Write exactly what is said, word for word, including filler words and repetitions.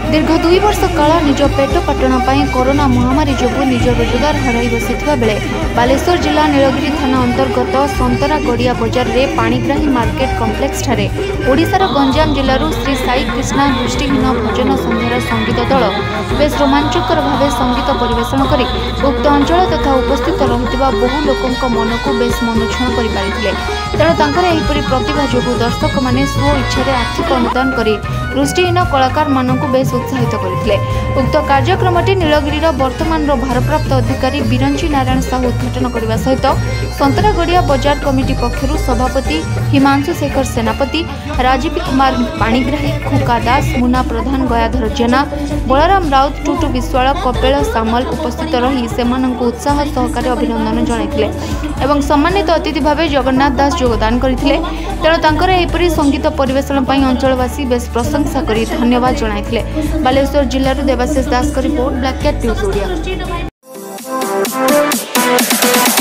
दीर्घ दुई वर्ष काल निज पेट पाटण कोरोना महामारी जोगु निज रोजगार हराई बसिथिबा बेले बालेश्वर जिला नीलगिरी थाना अंतर्गत संतरा गड़िया बजार में पाणीग्राही मार्केट कम्प्लेक्स ठारे ओडिशार गंजाम जिलूर श्री साई कृष्णा दृष्टिहीन भजन संध्यार संगीत दल बेस रोमांचकर भाव संगीत परिवेषण कर उक्त अंचल तथा उपस्थित रहिथिबा बहु लोकंक मन को बेस मनछुआ कर पारिथिले। तेणु तांकर एहिपरि प्रतिभा जोगु दर्शक माने स्व इच्छा आर्थिक अनुदान कर दृष्टिहीन कलाकार मानकु बेस उत्साहित करथिले। उक्त कार्यक्रमटी नीलगिरी वर्तमान भारप्राप्त अधिकारी बिरंची नारायण साहू उद्घाटन करने सहित संतरागड़िया बजार कमिटी पक्षर सभापति हिमांशु शेखर सेनापति राजीव कुमार पाणीग्राही खुका दास मुना प्रधान गयाधर जेना बलराम राउत टुटू विश्वाल कपिल सामल उपस्थित रही सेमानंकु उत्साह सहकारे अभिनंदन जणाइथिले एवं सम्मानित अतिथि भाव जगन्नाथ दास योगदान करथिले। तेणु तांकर एहिपरि संगीत परिवेषण पई अंचलवासी बेस प्रशंसा करी धन्यवाद जणाइथिले। बालेश्वर जिल्लार देवाशीष दास का report Black Cat News Odia.